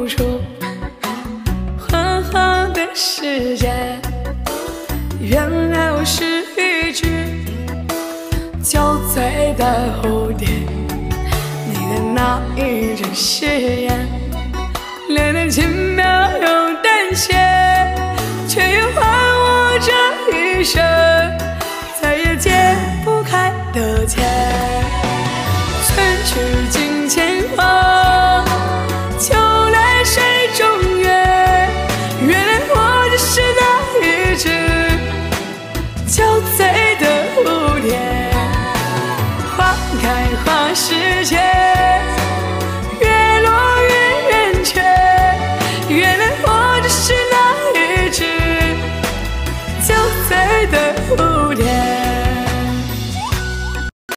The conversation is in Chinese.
付出。昏黄的世界，原来我是一只酒醉的蝴蝶。你的那一只誓言，练得轻描又淡写，却又还我这一生再也解不开的结。春去境迁后，秋来水中月，原来我只是那一只酒醉的蝴蝶。花开花时节，